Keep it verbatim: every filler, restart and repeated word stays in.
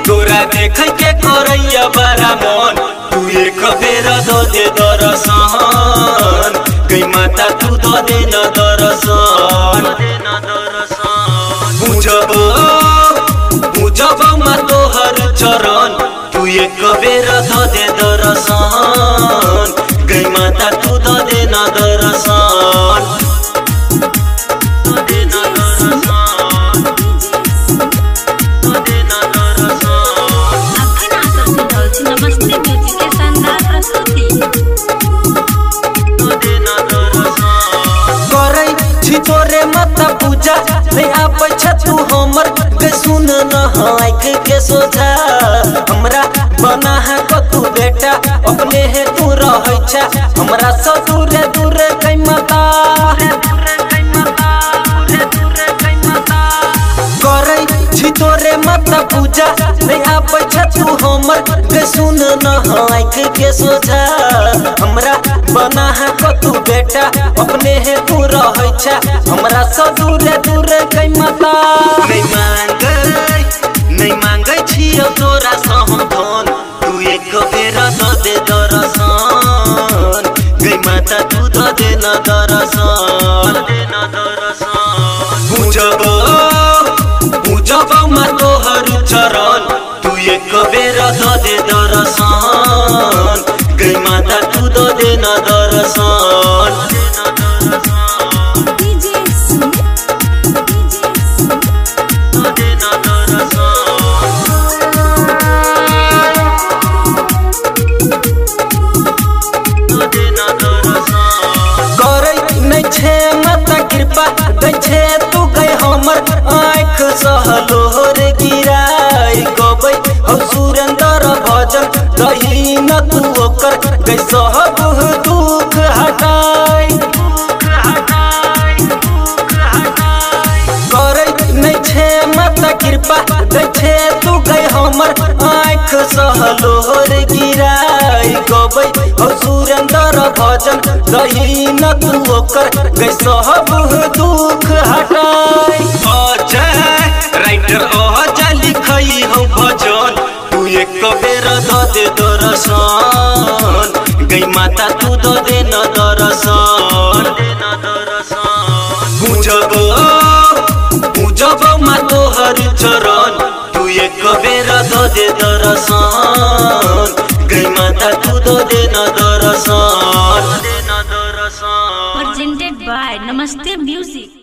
तोरा देख के करैया बड़ा मन तू एक बेर दो दे दर्शन गई माता तू दो दे न दर्शन बुझब बुझब मा तोहर चरण तू एक बेर दो दे दर्शन गई माता तू दो दे न दर्शन तोरे माता पूजा नहीं आबै छ तू हमर के सुन न आँख के सोझा हमरा बना है को तू बेटा अपने है तू रहै छ हमरा से दूरे दूरे कई माता करै छी तोरे माता पूजा नहीं आबै छ तू हमर के सुन न आँख के सोझा हमरा बना है को तू बेटा अपने है तू रहै छ हमरा से दूरे दूरे कई माता नहीं मांगै नहीं मांगै छियौ तोरा से हम धन तू एक बेर दो दे दर्शन गई माता तू दो दे न दर्शन बुझब बुझब मा तोहर चरण तू एक बेर दो दे दर्शन गई माता तू दो दे न दर्शन कृपा दै तू गई हमर आँख सहलोर गिराई गबै हौ सुरेंद्र भजन दही न तू ओकर गई सब दुख हटाई करै नहीं छे माता कृपा दै तू गई हमर आँख सहलोर गिराई गबै हौ सुरेंद्र भजन दही न तू ओकर गई सब दुख हटाई अजय राइटर अजय लिखई हौ भजन तू एक बेर दो दे दर्शन गई माता तू दो दे न दर्शन बुझब बुझब मा तोहर चरण तू एक बेर दो दे दर्शन गई माता तू दो दे न दर्शन Presented by Namaste Music.